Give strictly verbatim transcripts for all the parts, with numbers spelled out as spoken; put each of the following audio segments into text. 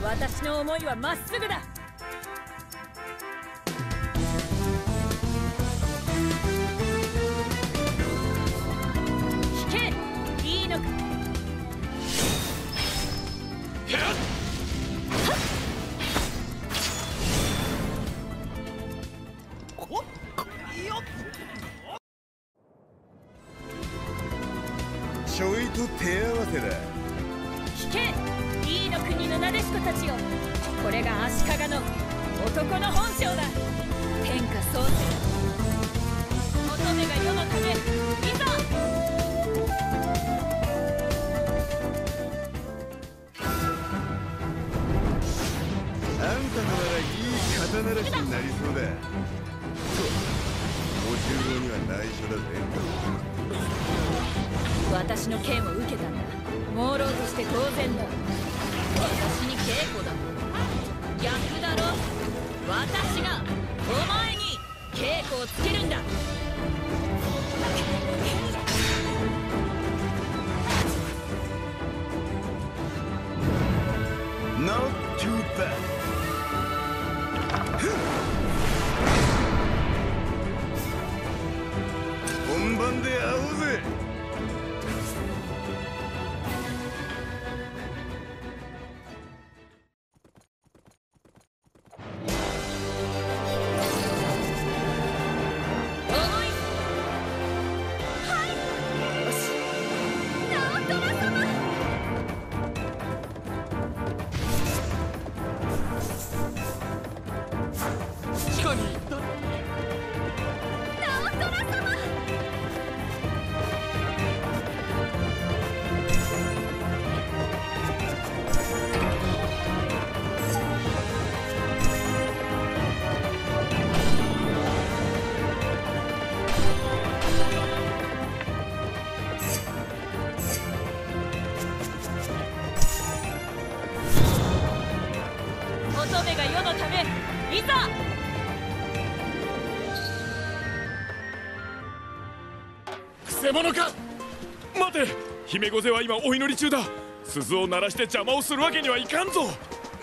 私の思いはまっすぐだ。引け、いいのか。 ちょいと手合わせだ。 引け、いいの国のなでしこたちよ。これが足利の男の本性だ。天下創生、乙女が世のため、いざ。 あんたとならいい肩慣らしになりそうだ。そう、ご中老には内緒だぜ。 私の剣を受けたんだ。朦朧として当然だ。私に稽古だ。逆だろ。私がお前に稽古をつけるんだ。 Not too bad. 本番で会おうぜ。乙女が世のため、いざ。 くせ者か。待て、姫御前は今お祈り中だ。鈴を鳴らして邪魔をするわけにはいかんぞ。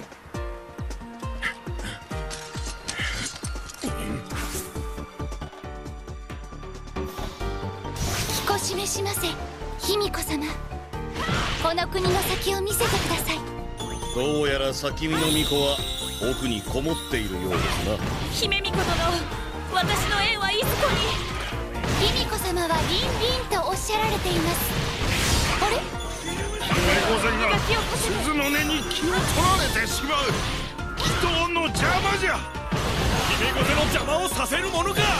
彦示しませ、卑弥呼様。この国の先を見せてください。 どうやら先見の巫女は奥にこもっているようですな。 姫巫女殿、私の縁はいずこに。 卑弥呼様はリンリンとおっしゃられています。あれ、 姫御前が鈴の音に気を取られてしまう。祈祷の邪魔じゃ。 姫御前の邪魔をさせるものか。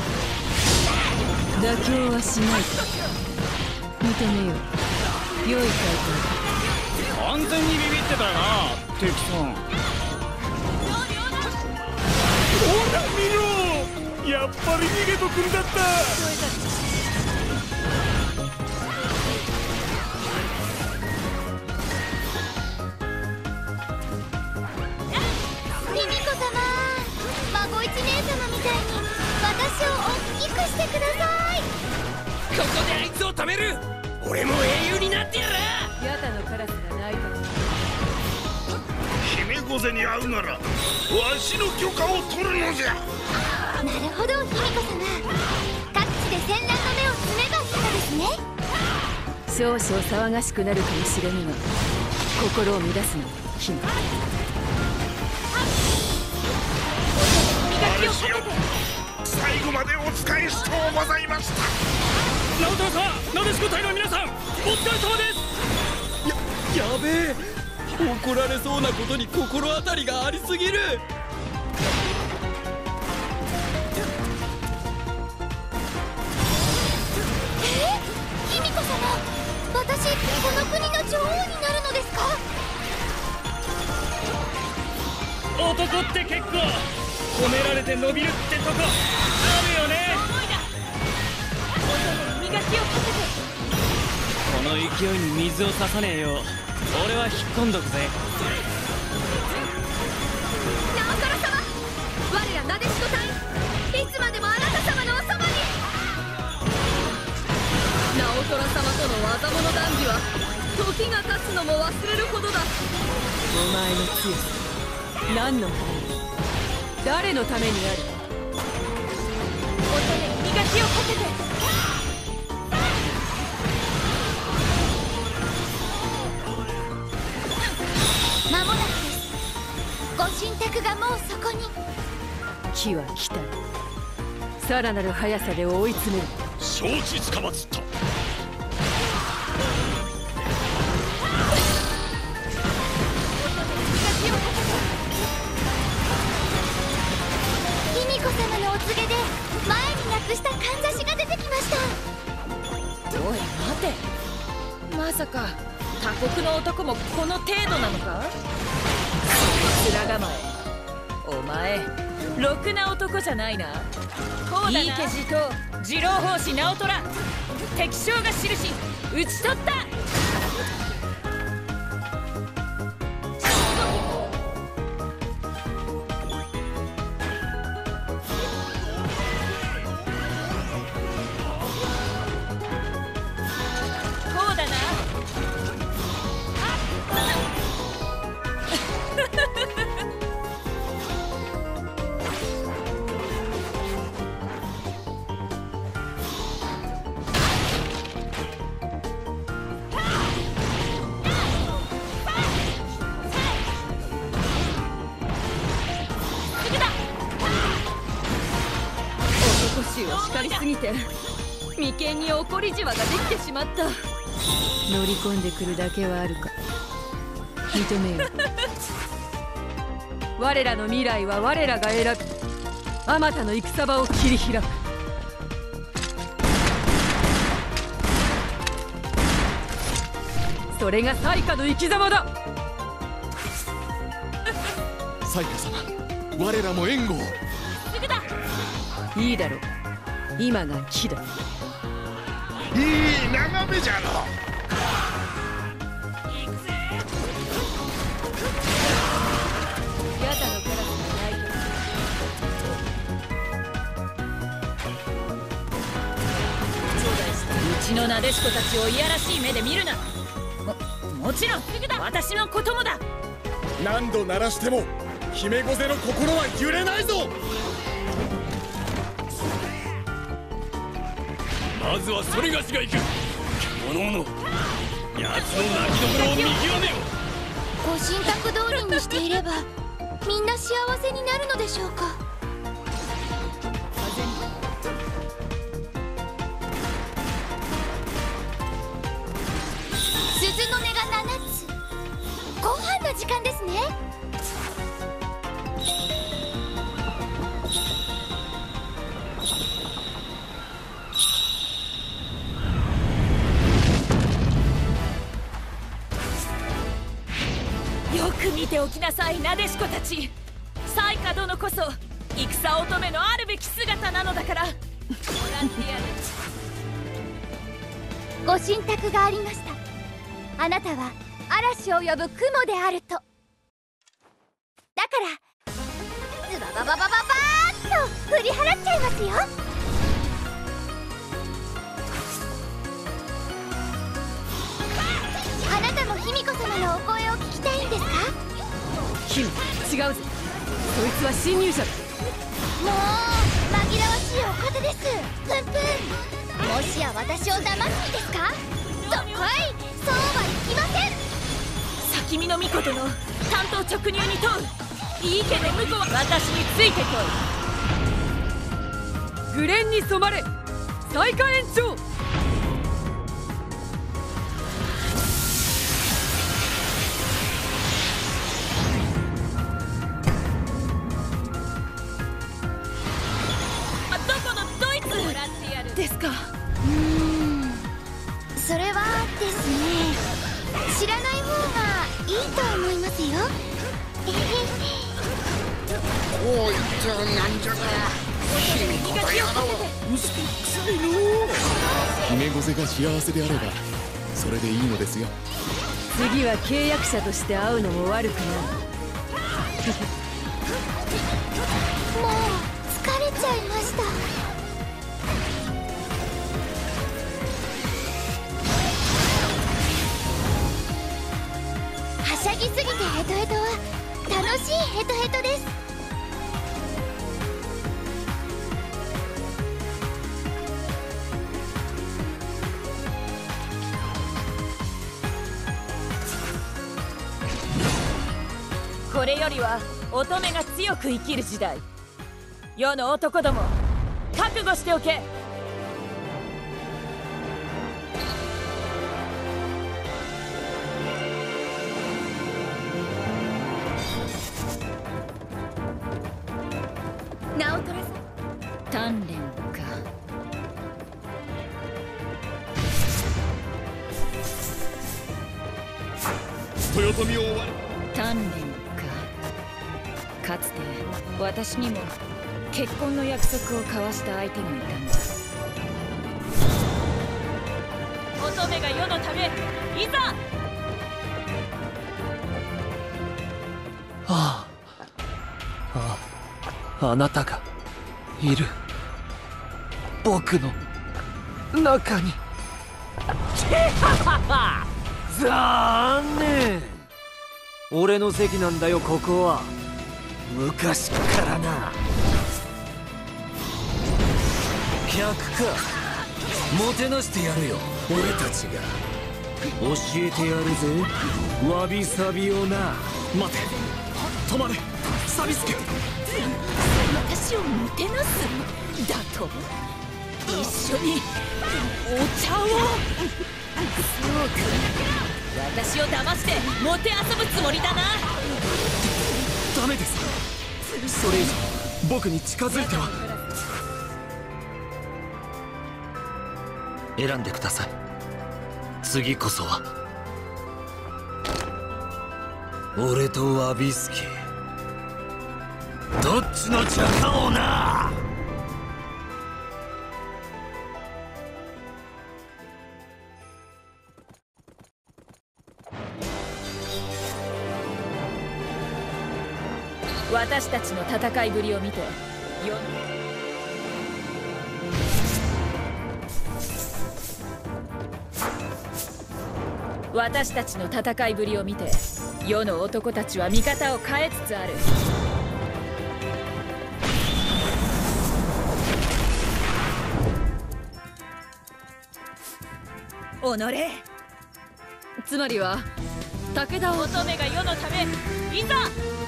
妥協はしない。認めよう。良い回答。 完全にビビってたよな、敵さん。 ほら見ろ、やっぱり逃げとくんだった。 卑弥呼様、孫一年様みたいに私を大きくしてください。 ここであいつを止める。俺も英雄になってやら。 ヤタのカラスが鳴いた。 姫御前に会うならわしの許可を取るのじゃ。 なるほど、卑弥呼様。各地で戦乱の目を詰めばしたのですね。 少々騒がしくなるかもしれぬが、心を乱すな、姫。 お主よ、最後までお仕えしとうございました。 直太朗さん、なでしこ隊の皆さん、お疲れ様です。や、やべえ、怒られそうなことに心当たりがありすぎる。 え、卑弥呼様、私この国の女王になるのですか？ 男って結構褒められて伸びるってとこあるよね。 磨きをかけて。 この勢いに水を差さねえよう俺は引っ込んどくぜ。 直虎様、我らなでしこ隊、いつまでもあなた様のおそばに。 直虎様との技物談義は時が経つのも忘れるほどだ。 お前の強さ何のために、誰のためにある。乙女に磨きをかけて。 間もなくです。ご神託がもうそこに。 木は来た。さらなる速さで追い詰める。 承知つかまつった。 卑弥呼様のお告げで前になくしたかんざしが出てきました。 おい待て、まさか他国の男もこの程度なのか。面構え、お前ろくな男じゃないな。こうだな。いいけじと次郎法師直虎、敵将が印討ち取った。叱りすぎて眉間に怒りじわができてしまった。乗り込んでくるだけはあるか。認めよう。我らの未来は我らが選ぶ。あまたの戦場を切り開く。それが彩花の生き様だ。 彩花様、我らも援護を。 すぐだ。いいだろう、今が木だ。 いい眺めじゃろ。 ヤタのカラスがないと。うちのなでしこたちをいやらしい目で見るな。ももちろんすぐだ。私のこともだ。 何度鳴らしても姫御勢の心は揺れないぞ。まずはそれがしが行く。獣の奴の泣きどころを見極めよ。 ご神託通りにしていればみんな幸せになるのでしょうか。鈴の音がななつ。ご飯の時間ですね。 よく見ておきなさい、なでしこたち。彩花殿こそ戦乙女のあるべき姿なのだから。ボランティアでご神託がありました。あなたは嵐を呼ぶ雲であると。だからズババババババーッと振り払っちゃいますよ。あなたも卑弥呼様のお声を聞きたいんですか。 姫、違うぜ。そいつは侵入者だ。 もう紛らわしいお方です。プンプン、もしや私を騙すんですか。どっこい、そうはいきません。 先見の巫女殿、単刀直入に問う。いいけで婿は私についてこい。紅蓮に染まれ、彩花園長。ですか。 うーん、それはですね、知らない方がいいと思いますよ。えへへ。 おい、じゃあなんじゃか。卑弥呼とやらは嘘くさいの。姫御勢が幸せであればそれでいいのですよ。 次は契約者として会うのも悪くない。 もう疲れちゃいました。はしゃぎすぎてヘトヘトこれよりは乙女が強く生きる時代。世の男ども覚悟しておけ。 ナオトラさん、 鍛錬か。 豊臣を終わり鍛錬か。かつて私にも結婚の約束を交わした相手がいたんだ。乙女が世のため、いざ。 ああ、ああ、あなたがいる僕の中に。残念。俺の席なんだよここは。昔からな。客か。もてなしてやるよ俺たちが。教えてやるぜわびさびをな。待て、止まれサビスケ。 私をもてなすだと。一緒にお茶を。そうか、私を騙してもてあそぶつもりだな。 ダメです。それ以上僕に近づいては。選んでください。次こそは俺とワビスケ、どっちの茶かをな。 私たちの戦いぶりを見てよ。私たちの戦いぶりを見て世の男たちは味方を変えつつある。己、つまりは武田乙女が世のため、いざ。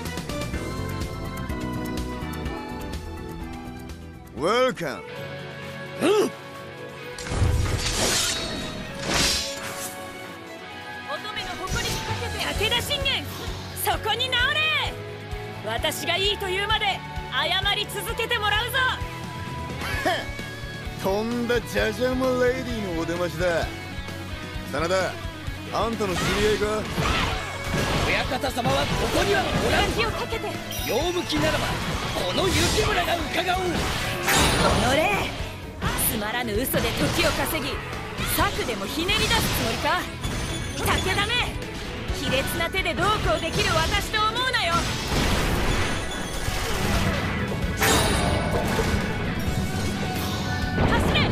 Welcome。 うん。 乙女の誇りにかけて武田信玄、そこに直れ。私がいいというまで謝り続けてもらうぞ。 とんだジャジャマレイディのお出ましだ。真田、あんたの知り合いか。 親方様はここにはおらん。 気をかけて。 用向きならばこの雪村が伺おう。 己、つまらぬ嘘で時を稼ぎ策でもひねり出すつもりか。武田め、卑劣な手でどうこうできる私と思うなよ。走れ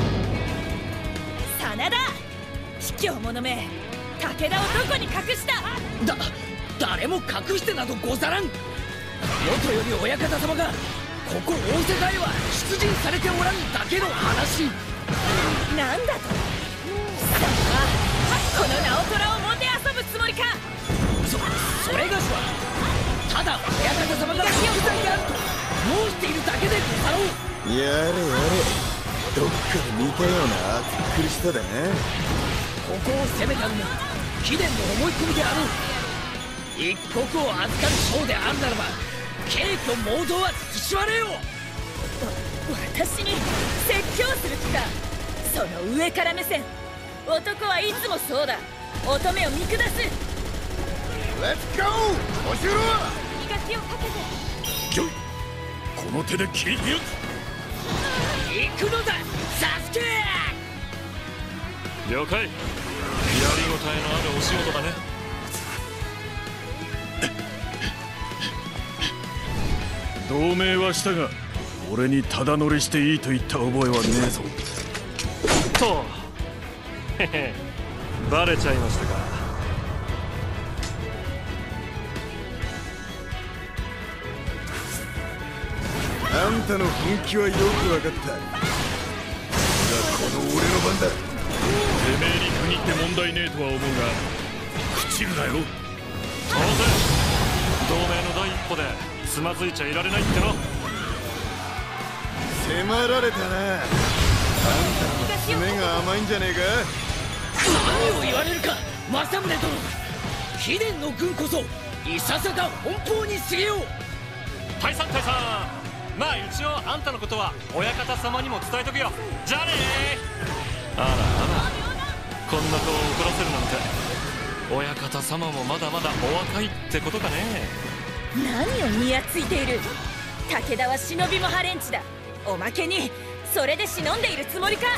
真田、卑怯者め。武田をどこに隠した。 だ誰も隠してなどござらん。もとより親方様がここ大瀬田へは出陣されておらんだけの話。 なんだと。さあ、この直虎をもてあそぶつもりか。 そそれがしはただ親方様が不在であると申しているだけでござろう。 やれやれ、どっかで見たような暑苦しさだな。 ここを攻めたのも貴殿の思い込みであろう。一国を預かる将であるならば敬虚妄動は尽きしわれよ。 私に説教する気か。その上から目線。男はいつもそうだ。乙女を見下す。 レッツゴー、おしろ。 磨きをかけて。 よい、この手で切り開く。 行くのだサスケ。 了解。やりごたえのあるお仕事だね。同盟はしたが俺にただ乗りしていいと言った覚えはねえぞ。とへへ、バレちゃいましたか。 あんたの本気はよく分かった。がこの俺の番だ。 てめえに限って問題ねえとは思うが朽ちるなよ。そうぜ。 同盟の第一歩でつまずいちゃいられないっての。 迫られたな。あんたの爪が甘いんじゃねえか。 何を言われるか政宗殿。貴殿の軍こそいささか奔放に過ぎよう。 大佐大佐、まあ一応あんたのことは親方様にも伝えとくよ。じゃあねー。あらあら、こんな子を怒らせるなんて。親方様もまだまだお若いってことかね。 何をにやついている。武田は忍びもハレンチだ。おまけにそれで忍んでいるつもりか。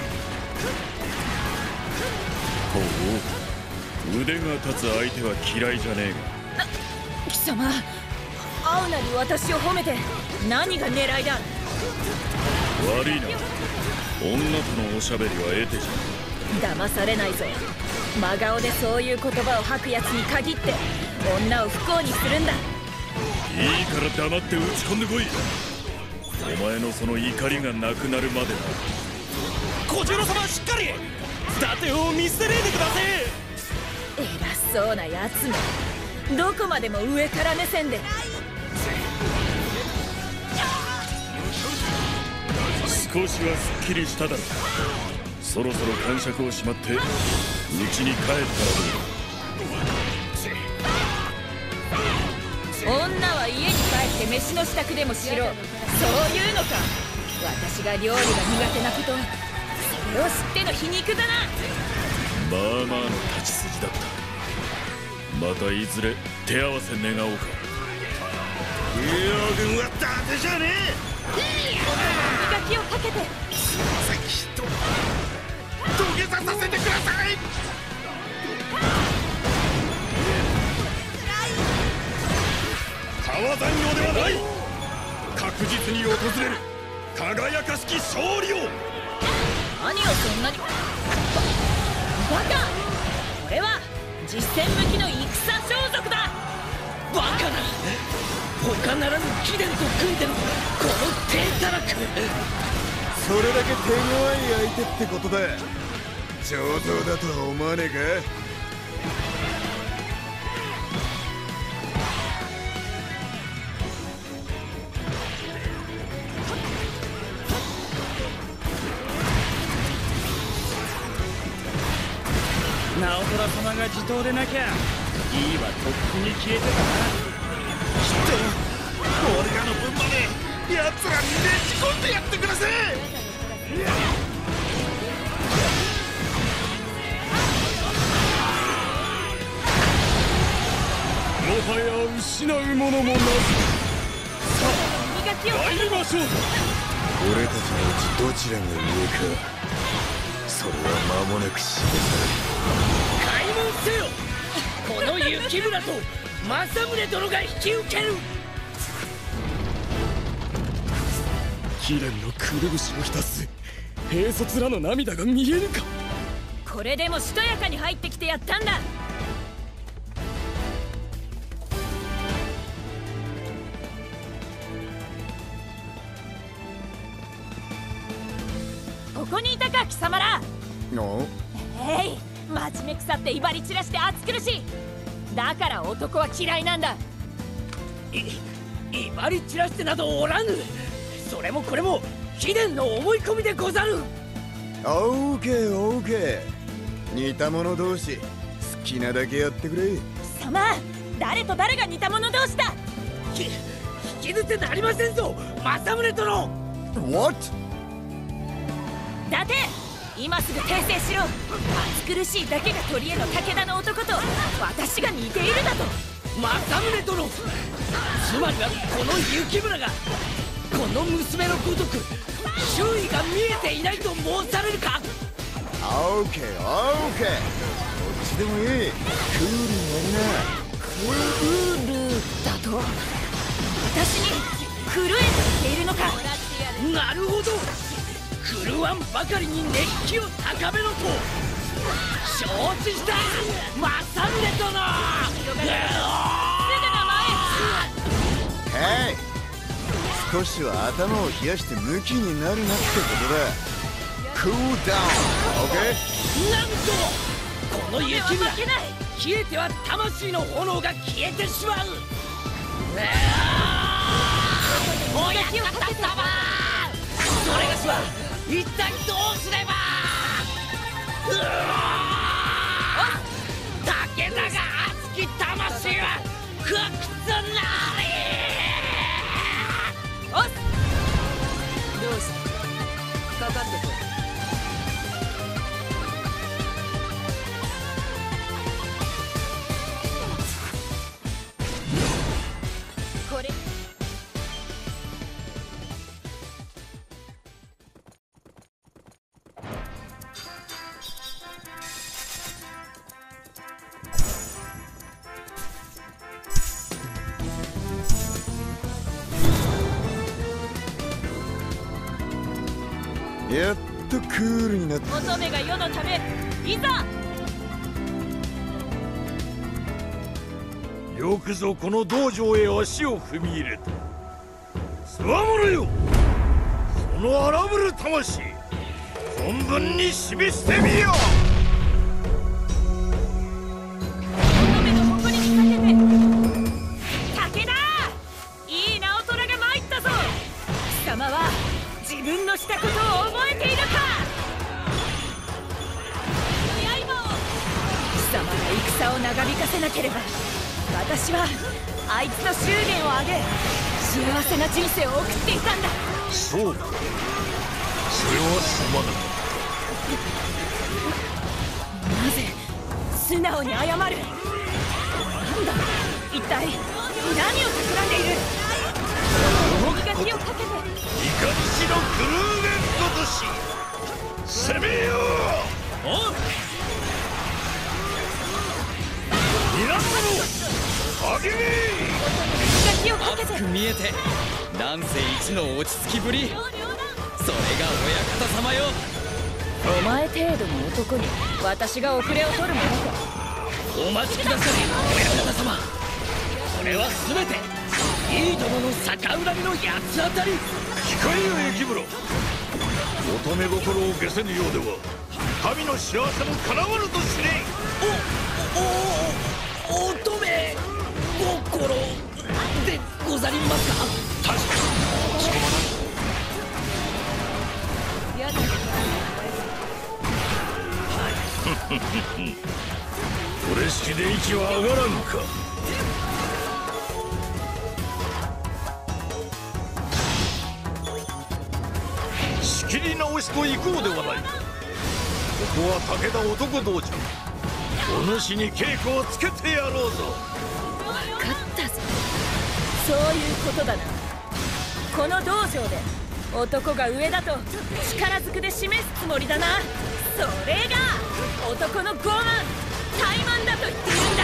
ほう、腕が立つ相手は嫌いじゃねえが。 貴様、会うなり私を褒めて何が狙いだ。 悪いな、女とのおしゃべりは得てじゃ。 騙されないぞ。真顔でそういう言葉を吐くやつに限って女を不幸にするんだ。 いいから黙って打ち込んでこい。お前のその怒りがなくなるまでな。 小次郎様、しっかり伊達を見捨てねえでください。 偉そうなやつめ、どこまでも上から目線で。 少しはすっきりしただろう。そろそろ感触をしまって家に帰ったらどうだ。 女は家に帰って飯の支度でもしろ。そういうのか。私が料理が苦手なこと、それを知っての皮肉だな。 まあまあの立ち筋だった。またいずれ手合わせ願おうか。 竜王軍は伊達じゃねえ。 磨きをかけてさっきと土下座させてください。 川残業ではない。確実に訪れる輝かしき勝利を。 何をそんなに。バカ。俺は実戦向きの戦装束だ。 バカな。他ならぬ貴殿と組んでのこの手たらく。 それだけ手強い相手ってことだ。上等だとは思わねえか。 直虎様が地頭でなきゃいいはとっくに消えてたな。 きっと俺らの分まで奴らにねじ込んでやってください。 もはや失うものもなく。 磨きをかけて参りましょう。俺たちのうちどちらが上か、それは間もなく示さ開門せよ。この雪村と政宗殿が引き受ける。 貴殿のくるぶしを浸す兵卒らの涙が見えぬか。 これでもしとやかに入ってきてやったんだ。ここにいたか貴様ら。 のえい、真面目腐って威張り散らして暑苦しい。だから男は嫌いなんだ。 い威張り散らしてなどおらぬ。それもこれも貴殿の思い込みでござる。 オーケーオーケー、似た者同士好きなだけやってくれ。 貴様、誰と誰が似た者同士だ。 き引き捨てなりませんぞ政宗殿。 What？ 伊達、今すぐ訂正しろ。暑苦しいだけが取り柄の武田の男と私が似ているだと。 政宗殿、つまりはこの雪村がこの娘のごとく周囲が見えていないと申されるか。 オーケーオーケー、どっちでもいい。クールにやりな。 クールだと。私に狂えと言っているのか。 なるほど、狂わんばかりに熱気を高めろと承知した政宗殿。 すぐ名前。 ヘイ、少しは頭を冷やしてムキになるなってことだ。クールダウン、オーケー。 なんとこの雪村、 負けない。 消えては魂の炎が消えてしまう。 親方様、それがしは一体どうすれば。うわ武田が熱き魂は不屈なり。 おっどうしたかかってこい。これやっとクールになった。 乙女が世のため、いざ。 よくぞこの道場へ足を踏み入れた。つわものよ、その荒ぶる魂存分に示してみよ。 乙女の誇りにかけて。武田、いい直虎が参ったぞ。貴様は自分のしたことを覚えているか。この刃を。貴様が戦を長引かせなければ、私はあいつの祝言を挙げ幸せな人生を送っていたんだ。 そうか、それはすまなかっなぜ素直に謝る。なんだ一体何を企んでいる。磨きをかけて。 た。いかにしのクルーゲンごとし攻めよう。おっ皆様励め。 磨きをかけて。 見えて乱世一の落ち着きぶり。それが親方様よ。 お前程度の男に私が遅れを取るものか。 お待ちください親方様。これは全ていい殿の逆恨みの八つ当たり。 控えよ雪室、乙女心を消せぬようでは神の幸せもかなわぬと知れ。 おお乙女心でござりますか。 確かに仕込まない。 やだ。 これ式で息は上がらんか。仕切り直しと行こうではないか。ここは武田男道場。お主に稽古をつけてやろうぞ。 分かったぞ。そういうことだな。この道場で男が上だと力ずくで示すつもりだな。それが男の傲慢怠慢だと言っているんだ。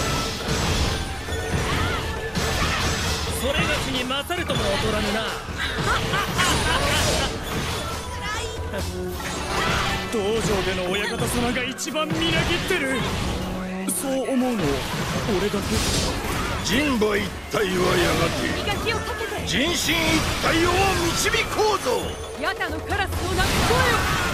それがしに勝るとも劣らぬな。 道場での親方様が一番みなぎってる。そう思うの俺だけ。 人馬一体はやがて磨きをかけて。 人心一体を導こうぞ。 ヤタのカラスの鳴く声を。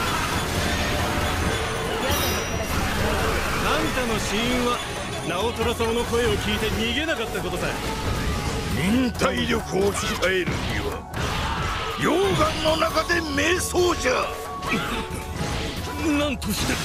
あんたの死因は直虎様の声を聞いて逃げなかったことさ。 忍耐力を鍛えるには溶岩の中で瞑想じゃ。 なんとして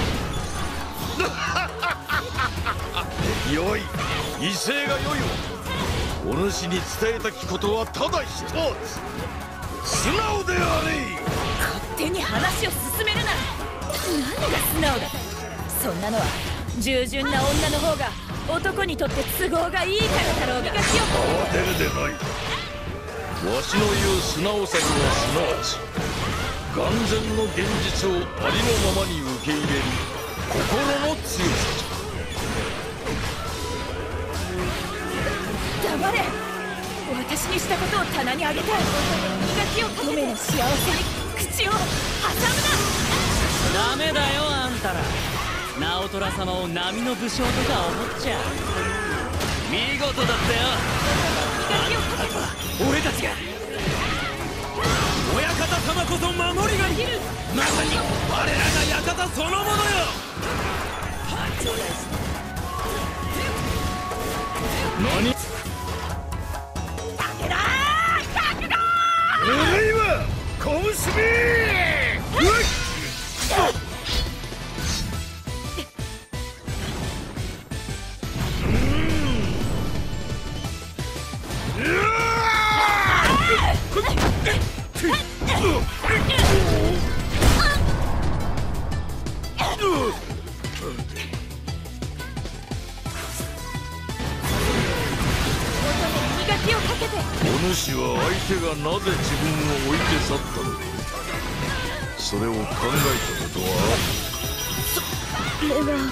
よい、威勢が良いわ。お主に伝えたきことはただ一つ。素直であれ。 勝手に話を進めるな。何が素直だ。そんなのは従順な女の方が男にとって都合がいいからだろうが。 慌てるでない。わしの言う素直さにはすなわち眼前の現実をありのままに受け入れる心の強さじゃ。 黙れ。私にしたことを棚にあげたい。磨きをかけて。乙女の幸せに口を挟むダメだよあんたら。直虎様を波の武将とか思っちゃ見事だったよ。あとは俺たちが。親方様こそ守りがいる。まさに我らが館そのものよ。 何小結び。 お主は相手がなぜ自分を置いて去ったのか、それを考えたことは？ それは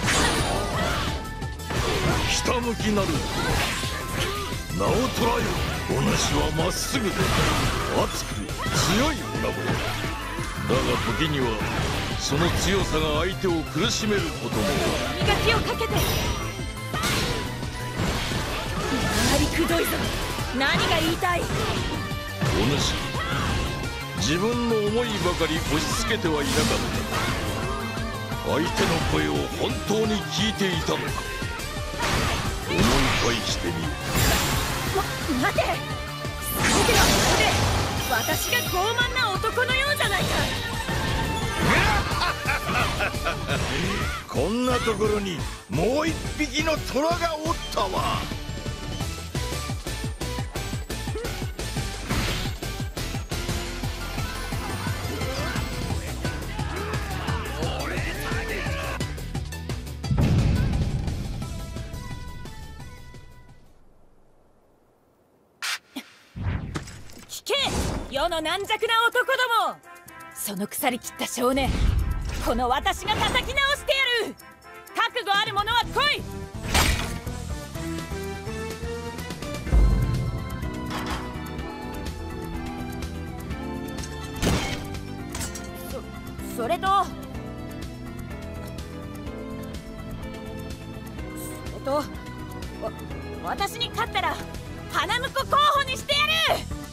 ひたむきなる名を捉えよ。お主はまっすぐで熱く強い女子だが、時にはその強さが相手を苦しめることも。 磨きをかけて。やはりくどいぞ。何が言いたい？ お主、自分の思いばかり押し付けてはいなかった。相手の声を本当に聞いていたのか、思い返してみよ。 ま、待て。全てはここで私が傲慢な男のようじゃないか。 こんなところにもう一匹の虎がおったわ。 世の軟弱な男ども、その腐りきった少年、この私が叩き直してやる。覚悟ある者は来い。そそれとそれとわ私に勝ったら花婿候補にしてやる。